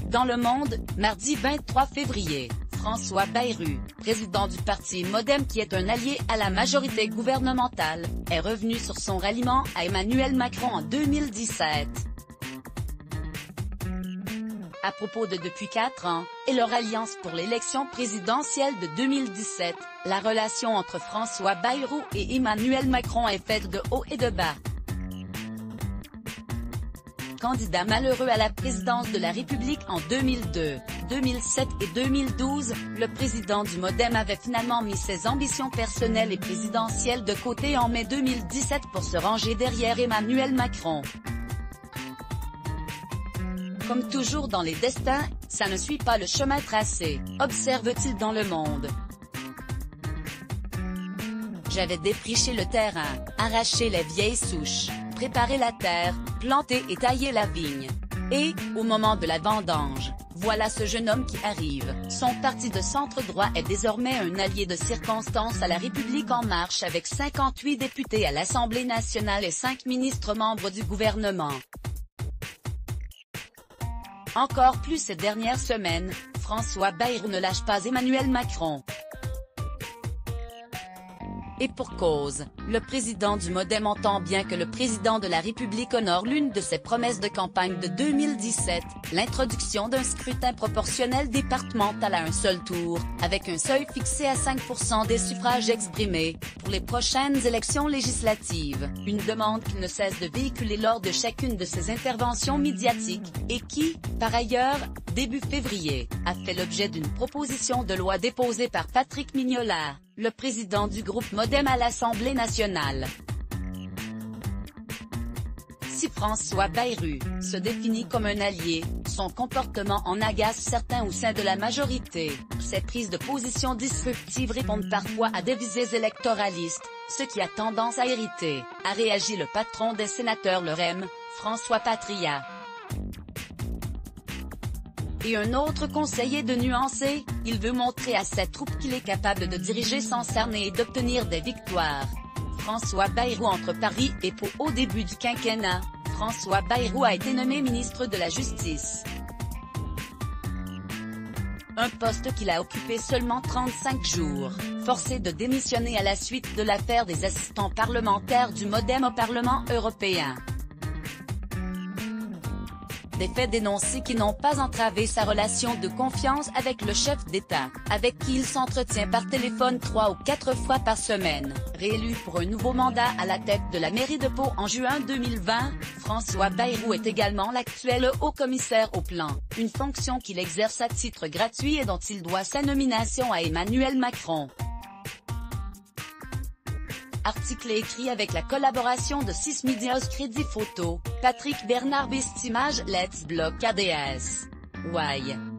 Dans le monde, mardi 23 février, François Bayrou, président du parti MoDem qui est un allié à la majorité gouvernementale, est revenu sur son ralliement à Emmanuel Macron en 2017. À propos de depuis 4 ans, et leur alliance pour l'élection présidentielle de 2017, la relation entre François Bayrou et Emmanuel Macron est faite de haut et de bas. Candidat malheureux à la présidence de la République en 2002, 2007 et 2012, le président du MoDem avait finalement mis ses ambitions personnelles et présidentielles de côté en mai 2017 pour se ranger derrière Emmanuel Macron. Comme toujours dans les destins, ça ne suit pas le chemin tracé, observe-t-il dans Le Monde. J'avais défriché le terrain, arraché les vieilles souches, préparé la terre, planté et taillé la vigne. Et, au moment de la vendange, voilà ce jeune homme qui arrive. Son parti de centre-droit est désormais un allié de circonstance à la République en marche avec 58 députés à l'Assemblée nationale et 5 ministres membres du gouvernement. Encore plus ces dernières semaines, François Bayrou ne lâche pas Emmanuel Macron. Et pour cause, le président du MoDem entend bien que le président de la République honore l'une de ses promesses de campagne de 2017, l'introduction d'un scrutin proportionnel départemental à un seul tour, avec un seuil fixé à 5% des suffrages exprimés, pour les prochaines élections législatives, une demande qu'il ne cesse de véhiculer lors de chacune de ses interventions médiatiques, et qui, par ailleurs, début février, a fait l'objet d'une proposition de loi déposée par Patrick Mignola, le président du groupe MoDem à l'Assemblée nationale. Si François Bayrou se définit comme un allié, son comportement en agace certains au sein de la majorité. Ses prises de position disruptives répondent parfois à des visées électoralistes, ce qui a tendance à irriter, a réagi le patron des sénateurs LREM, François Patriat. Et un autre conseiller de nuancer, il veut montrer à sa troupe qu'il est capable de diriger sans s'armer et d'obtenir des victoires. François Bayrou entre Paris et Pau au début du quinquennat, François Bayrou a été nommé ministre de la Justice. Un poste qu'il a occupé seulement 35 jours, forcé de démissionner à la suite de l'affaire des assistants parlementaires du MoDem au Parlement européen. Des faits dénoncés qui n'ont pas entravé sa relation de confiance avec le chef d'État, avec qui il s'entretient par téléphone 3 ou 4 fois par semaine. Réélu pour un nouveau mandat à la tête de la mairie de Pau en juin 2020, François Bayrou est également l'actuel haut-commissaire au plan, une fonction qu'il exerce à titre gratuit et dont il doit sa nomination à Emmanuel Macron. Article écrit avec la collaboration de 6 médias Crédit Photo, Patrick Bernard Bestimage Let's Block ADS. Why?